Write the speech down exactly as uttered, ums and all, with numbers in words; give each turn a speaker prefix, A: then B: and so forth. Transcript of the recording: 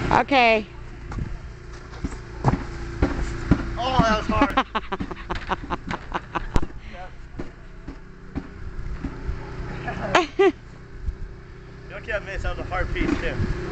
A: Okay.
B: Oh, that was hard. You don't can't miss. That was a hard piece too.